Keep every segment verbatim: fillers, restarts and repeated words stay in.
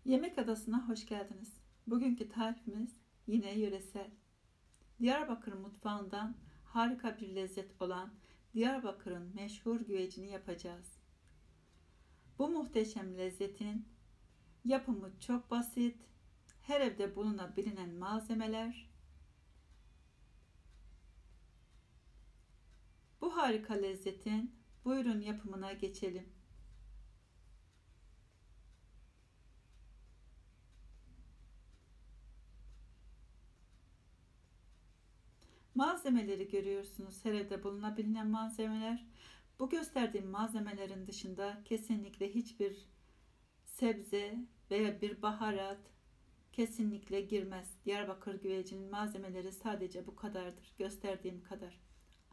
Yemek Adası'na hoş geldiniz. Bugünkü tarifimiz yine yöresel. Diyarbakır mutfağından harika bir lezzet olan Diyarbakır'ın meşhur güvecini yapacağız. Bu muhteşem lezzetin yapımı çok basit, her evde bulunabilinen malzemeler. Bu harika lezzetin buyurun yapımına geçelim. Malzemeleri görüyorsunuz. Her evde bulunabilen malzemeler. Bu gösterdiğim malzemelerin dışında kesinlikle hiçbir sebze veya bir baharat kesinlikle girmez. Diyarbakır güvecinin malzemeleri sadece bu kadardır. Gösterdiğim kadar.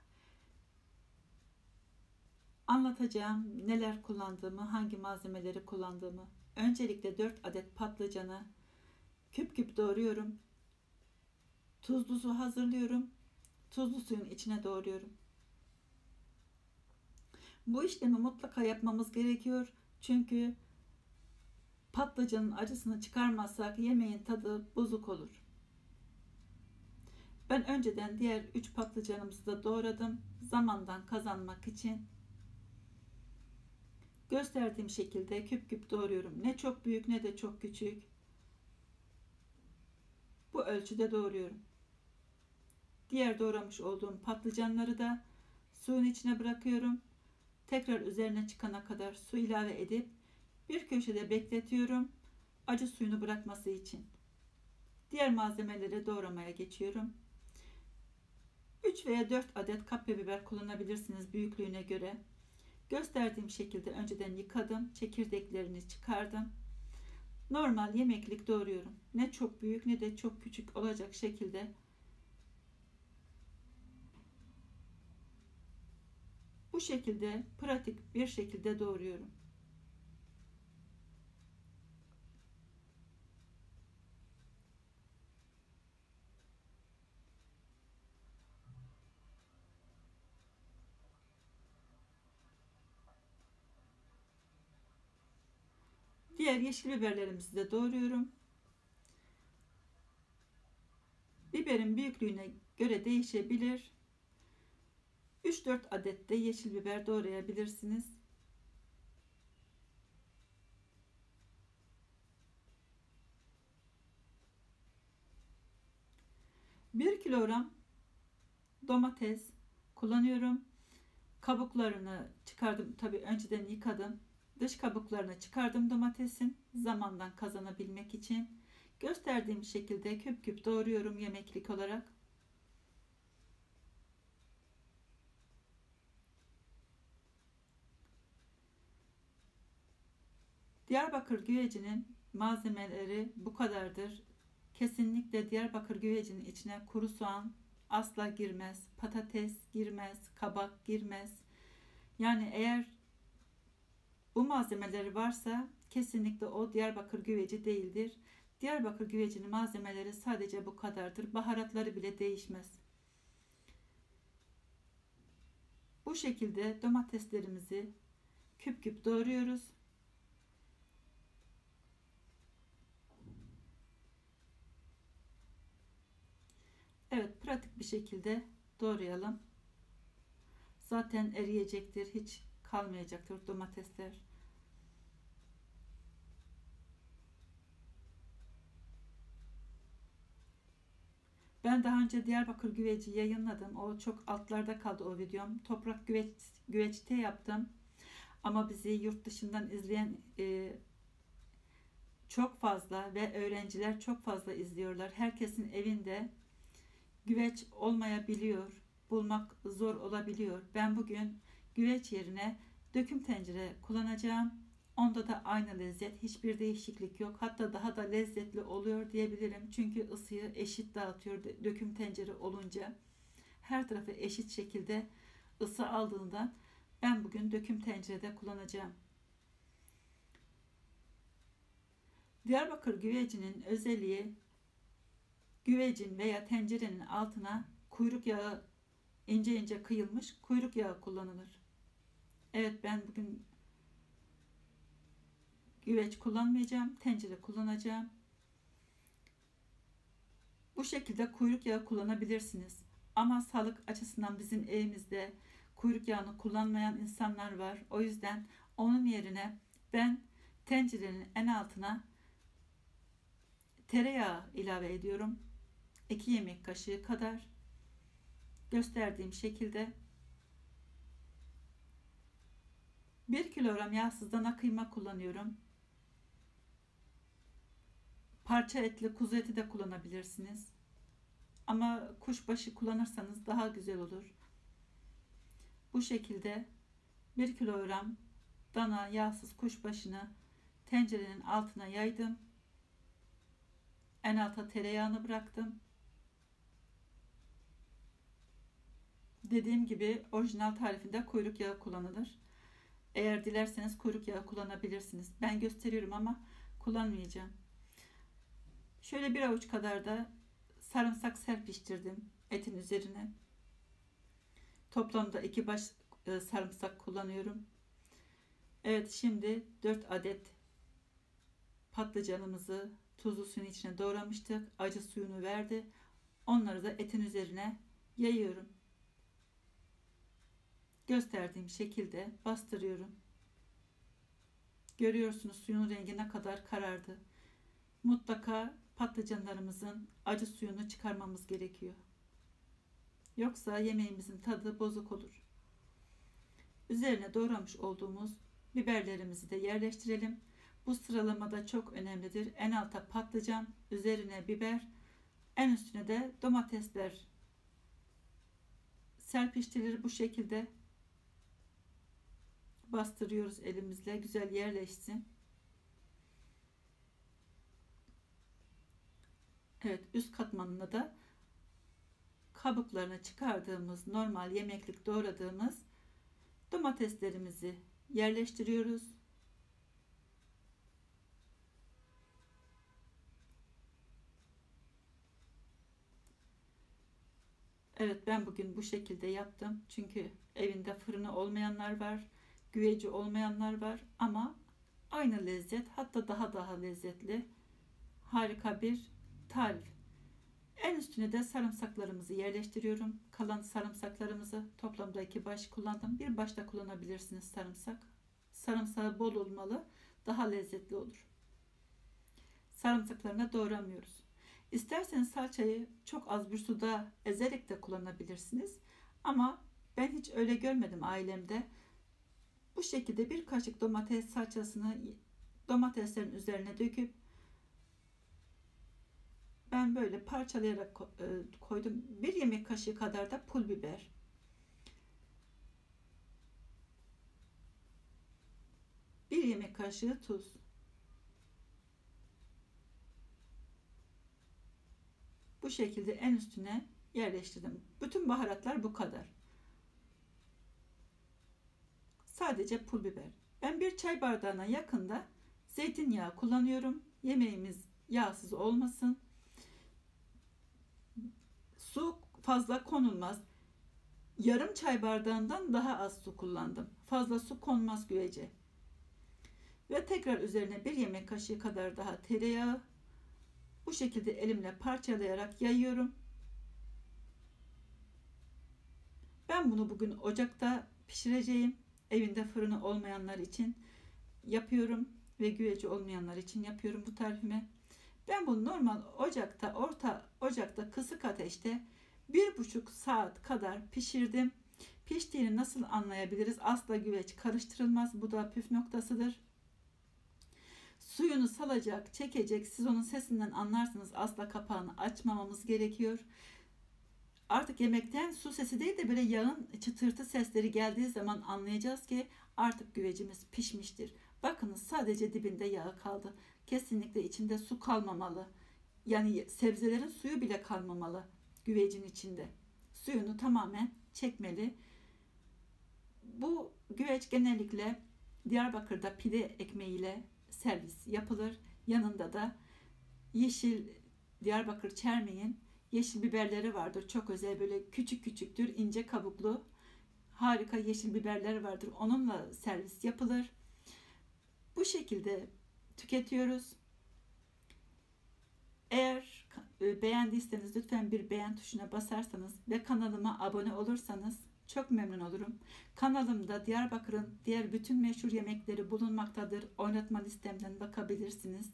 Anlatacağım neler kullandığımı, hangi malzemeleri kullandığımı. Öncelikle dört adet patlıcanı küp küp doğruyorum. Tuzlu su hazırlıyorum. Tuzlu suyun içine doğruyorum. Bu işlemi mutlaka yapmamız gerekiyor. Çünkü patlıcanın acısını çıkarmazsak yemeğin tadı bozuk olur. Ben önceden diğer üç patlıcanımızı da doğradım. Zamandan kazanmak için gösterdiğim şekilde küp küp doğruyorum. Ne çok büyük ne de çok küçük. Bu ölçüde doğruyorum. Diğer doğramış olduğum patlıcanları da suyun içine bırakıyorum. Tekrar üzerine çıkana kadar su ilave edip bir köşede bekletiyorum. Acı suyunu bırakması için. Diğer malzemeleri doğramaya geçiyorum. üç veya dört adet kapya biber kullanabilirsiniz büyüklüğüne göre. Gösterdiğim şekilde önceden yıkadım. Çekirdeklerini çıkardım. Normal yemeklik doğruyorum. Ne çok büyük ne de çok küçük olacak şekilde. Bu şekilde pratik bir şekilde doğruyorum. Diğer yeşil biberlerimizi de doğruyorum. Biberin büyüklüğüne göre değişebilir. üç dört adet de yeşil biber doğrayabilirsiniz. bir kilogram domates kullanıyorum. Kabuklarını çıkardım. Tabii önceden yıkadım. Dış kabuklarını çıkardım domatesin. Zamandan kazanabilmek için. Gösterdiğim şekilde küp küp doğruyorum yemeklik olarak. Diyarbakır güvecinin malzemeleri bu kadardır. Kesinlikle Diyarbakır güvecinin içine kuru soğan asla girmez. Patates girmez. Kabak girmez. Yani eğer bu malzemeleri varsa kesinlikle o Diyarbakır güveci değildir. Diyarbakır güvecinin malzemeleri sadece bu kadardır. Baharatları bile değişmez. Bu şekilde domateslerimizi küp küp doğruyoruz. Evet, pratik bir şekilde doğrayalım. Zaten eriyecektir, hiç kalmayacaktır domatesler. Ben daha önce Diyarbakır güveci yayınladım. O çok altlarda kaldı o videom. Toprak güveç, güveçte yaptım. Ama bizi yurt dışından izleyen e, çok fazla ve öğrenciler çok fazla izliyorlar. Herkesin evinde güveç olmayabiliyor. Bulmak zor olabiliyor. Ben bugün güveç yerine döküm tencere kullanacağım. Onda da aynı lezzet, hiçbir değişiklik yok. Hatta daha da lezzetli oluyor diyebilirim. Çünkü ısıyı eşit dağıtıyor döküm tencere olunca. Her tarafı eşit şekilde ısı aldığından ben bugün döküm tencerede kullanacağım. Diyarbakır güvecinin özelliği, güvecin veya tencerenin altına kuyruk yağı, ince ince kıyılmış kuyruk yağı kullanılır. Evet, ben bugün güveç kullanmayacağım. Tencere kullanacağım. Bu şekilde kuyruk yağı kullanabilirsiniz. Ama sağlık açısından bizim evimizde kuyruk yağını kullanmayan insanlar var. O yüzden onun yerine ben tencerenin en altına tereyağı ilave ediyorum. iki yemek kaşığı kadar gösterdiğim şekilde. bir kilogram yağsız dana kıyma kullanıyorum. Parça etli kuzu eti de kullanabilirsiniz. Ama kuşbaşı kullanırsanız daha güzel olur. Bu şekilde bir kilogram dana yağsız kuşbaşını tencerenin altına yaydım. En alta tereyağını bıraktım. Dediğim gibi orijinal tarifinde kuyruk yağı kullanılır. Eğer dilerseniz kuyruk yağı kullanabilirsiniz. Ben gösteriyorum ama kullanmayacağım. Şöyle bir avuç kadar da sarımsak serpiştirdim etin üzerine. Toplamda iki baş sarımsak kullanıyorum. Evet, şimdi dört adet patlıcanımızı tuzlu suyun içine doğramıştık. Acı suyunu verdi. Onları da etin üzerine yayıyorum. Gösterdiğim şekilde bastırıyorum. Görüyorsunuz suyun rengi ne kadar karardı. Mutlaka patlıcanlarımızın acı suyunu çıkarmamız gerekiyor. Yoksa yemeğimizin tadı bozuk olur. Üzerine doğramış olduğumuz biberlerimizi de yerleştirelim. Bu sıralamada çok önemlidir. En alta patlıcan, üzerine biber, en üstüne de domatesler serpiştirilir. Bu şekilde bastırıyoruz elimizle, güzel yerleşsin. Evet, üst katmanına da kabuklarını çıkardığımız, normal yemeklik doğradığımız domateslerimizi yerleştiriyoruz. Evet, ben bugün bu şekilde yaptım. Çünkü evinde fırını olmayanlar var, güveci olmayanlar var ama aynı lezzet, hatta daha daha lezzetli, harika bir tarif. En üstüne de sarımsaklarımızı yerleştiriyorum. Kalan sarımsaklarımızı toplamda iki baş kullandım. Bir baş da kullanabilirsiniz sarımsak. Sarımsağı bol olmalı, daha lezzetli olur. Sarımsaklarını doğramıyoruz. İsterseniz salçayı çok az bir suda ezerek de kullanabilirsiniz. Ama ben hiç öyle görmedim ailemde. Bu şekilde bir kaşık domates salçasını domateslerin üzerine döküp ben böyle parçalayarak koydum. Bir yemek kaşığı kadar da pul biber. Bir yemek kaşığı tuz. Bu şekilde en üstüne yerleştirdim. Bütün baharatlar bu kadar. Sadece pul biber. Ben bir çay bardağına yakında zeytinyağı kullanıyorum. Yemeğimiz yağsız olmasın. Su fazla konulmaz. Yarım çay bardağından daha az su kullandım. Fazla su konmaz güvece. Ve tekrar üzerine bir yemek kaşığı kadar daha tereyağı. Bu şekilde elimle parçalayarak yayıyorum. Ben bunu bugün ocakta pişireceğim. Evinde fırını olmayanlar için yapıyorum ve güveci olmayanlar için yapıyorum bu tarifimi. Ben bunu normal ocakta, orta ocakta kısık ateşte bir buçuk saat kadar pişirdim. Piştiğini nasıl anlayabiliriz? Asla güveç karıştırılmaz. Bu da püf noktasıdır. Suyunu salacak, çekecek. Siz onun sesinden anlarsınız. Asla kapağını açmamamız gerekiyor. Artık yemekten su sesi değil de böyle yağın çıtırtı sesleri geldiği zaman anlayacağız ki artık güvecimiz pişmiştir. Bakınız, sadece dibinde yağ kaldı. Kesinlikle içinde su kalmamalı. Yani sebzelerin suyu bile kalmamalı güvecin içinde. Suyunu tamamen çekmeli. Bu güveç genellikle Diyarbakır'da pide ekmeğiyle servis yapılır. Yanında da yeşil Diyarbakır çermeğin yeşil biberleri vardır. Çok özel, böyle küçük küçüktür, ince kabuklu. Harika yeşil biberleri vardır. Onunla servis yapılır. Bu şekilde tüketiyoruz. Eğer e, beğendiyseniz lütfen bir beğen tuşuna basarsanız ve kanalıma abone olursanız çok memnun olurum. Kanalımda Diyarbakır'ın diğer bütün meşhur yemekleri bulunmaktadır. Oynatma listemden bakabilirsiniz.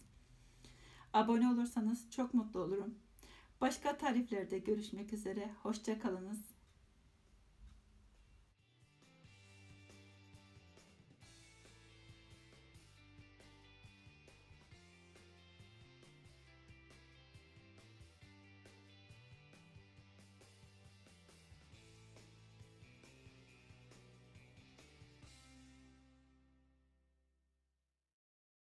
Abone olursanız çok mutlu olurum. Başka tariflerde görüşmek üzere. Hoşça kalınız.